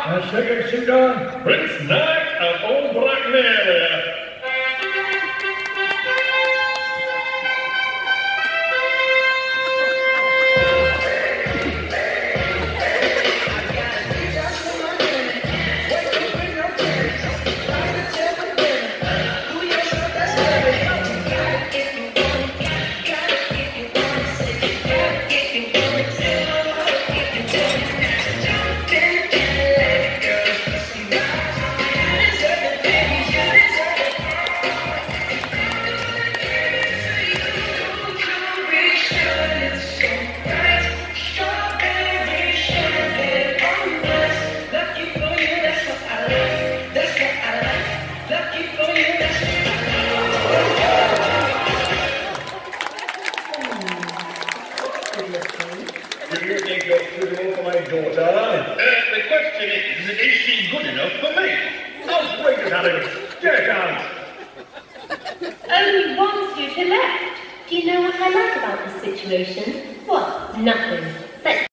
A second suitor, Prince Knight of Old Blackmailia. Do you think you're suitable for my daughter? The question is she good enough for me? Outrageous, Alex! Get out! Only one suitor left. Do you know what I like about this situation? What? Nothing.